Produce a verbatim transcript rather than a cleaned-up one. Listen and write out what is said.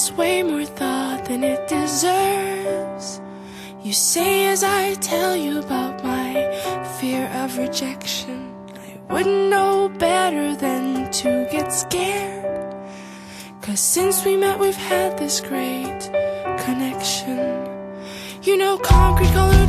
has way more thought than it deserves. You say as I tell you about my fear of rejection, I wouldn't know better than to get scared. 'Cause since we met we've had this great connection. You know, concrete colored